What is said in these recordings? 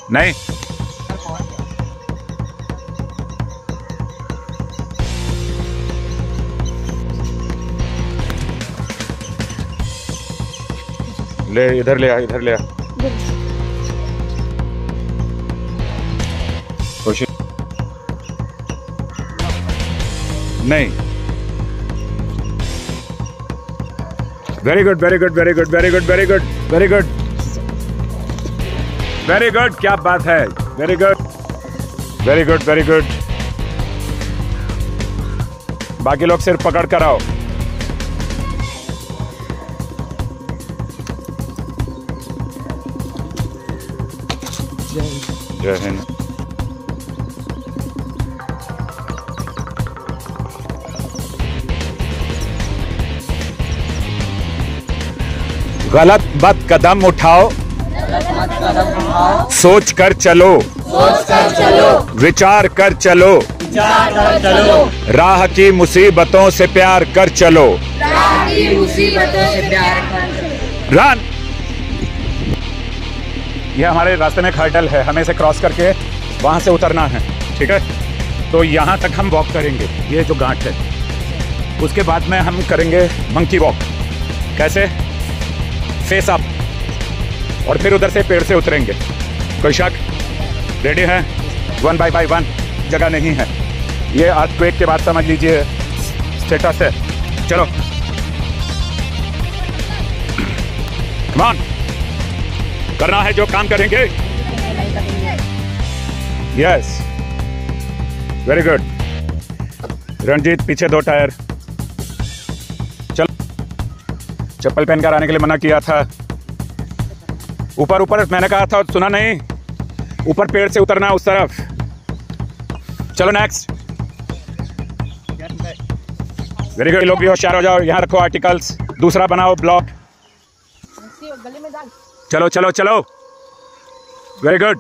नहीं, ले इधर ले आ, इधर ले आ। कोशिश नहीं। Very good very good very good very good very good very good very good, क्या बात है, very good very good very good. बाकी लोग सिर्फ पकड़ कर आओ। जय हिंद। गलत मत कदम उठाओ, सोच कर चलो, विचार कर चलो, राह की मुसीबतों से प्यार कर चलो, रन। ये हमारे रास्ते में एक हर्डल है, हमें इसे क्रॉस करके वहां से उतरना है, ठीक है। तो यहां तक हम वॉक करेंगे, ये जो घाट है, उसके बाद में हम करेंगे मंकी वॉक। कैसे? फेस अप, और फिर उधर से पेड़ से उतरेंगे। कोई शक? रेडी है? 1 बाय 1 जगह नहीं है। ये अर्थक्वेक के बाद समझ लीजिए स्टेटस है। चलो कम ऑन, करना है जो काम करेंगे। Yes very good. रणजीत पीछे 2 टायर। चलो, चप्पल पहनकर आने के लिए मना किया था। ऊपर ऊपर मैंने कहा था, सुना नहीं? ऊपर पेड़ से उतरना उस तरफ। चलो नेक्स्ट। Very good. लोग भी होशियार हो जाओ, यहाँ रखो आर्टिकल्स। दूसरा बनाओ ब्लॉक। चलो चलो चलो, वेरी गुड।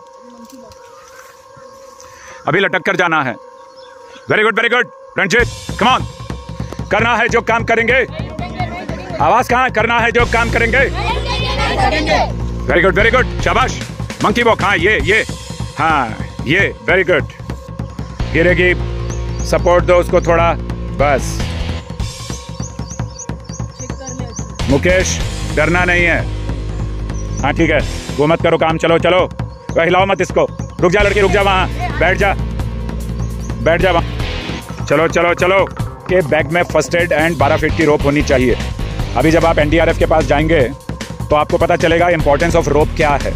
अभी लटक कर जाना है। Very good very good. Ranjit come on, करना है जो काम करेंगे। आवाज कहाँ? करना है जो काम करेंगे। वेरी गुड वेरी गुड, शाबाश। मंकी वॉक, हाँ ये हाँ ये, वेरी गुड। गिरेगी, सपोर्ट दो उसको थोड़ा, बस। मुकेश डरना नहीं है, हाँ ठीक है। वो मत करो काम, चलो चलो, हिलाओ मत इसको। रुक जा लड़की, रुक जा, वहाँ बैठ जा, बैठ जा वहाँ। चलो चलो चलो। के बैग में फर्स्ट एड एंड 12 फीट की रोप होनी चाहिए। अभी जब आप एनडीआरएफ के पास जाएंगे तो आपको पता चलेगा इंपॉर्टेंस ऑफ रोप क्या है।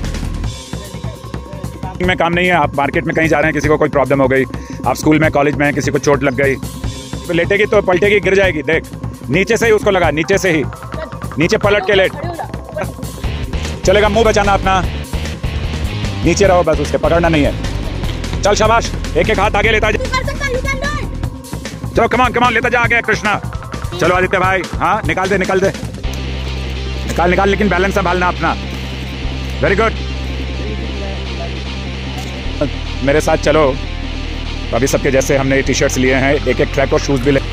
में काम नहीं है, आप मार्केट में कहीं जा रहे हैं, किसी को कोई प्रॉब्लम हो गई, आप स्कूल में कॉलेज में किसी को चोट लग गई, तो लेटेगी तो पलटेगी, गिर जाएगी। देख, नीचे से ही उसको लगा, नीचे से ही, नीचे पलट के लेट। चलेगा, मुंह बचाना अपना, नीचे रहो बस, उसके पकड़ना नहीं है। चल शाबाश, एक एक हाथ आगे लेता जा। चलो कमान कमान, लेता जा आगे कृष्णा। चलो आदित्य भाई, हाँ निकाल दे निकाल दे, निकाल निकाल, लेकिन बैलेंस संभालना अपना। Very good. मेरे साथ चलो। अभी सबके जैसे हमने टी शर्ट्स लिए हैं, एक एक ट्रैक और शूज भी ले।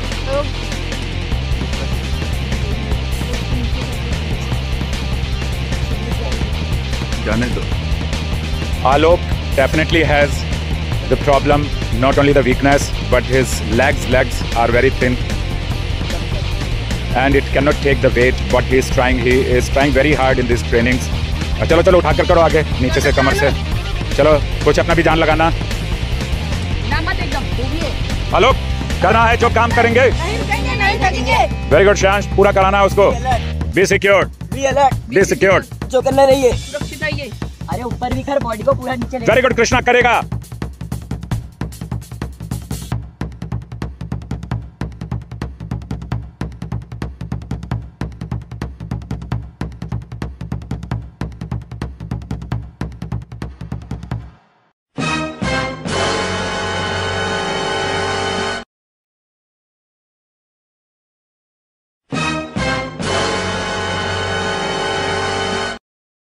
जाने दो। आलोक definitely has the problem, not only the weakness, but his legs are very thin and it cannot take the weight what he is trying very hard in these trainings. चलो चलो, उठाकर करो आगे, नीचे से, कमर से। चलो, कुछ अपना भी जान लगाना। आलोक, करना है जो काम करेंगे। वेरी गुड श्यांश, पूरा कराना है उसको। बी सिक्योर्ड, बी सिक्योर्ड, जो करना रहिए, सुरक्षित रहिए। अरे ऊपर भी कर, बॉडी को पूरा नीचे ले। वेरी गुड, कृष्णा करेगा।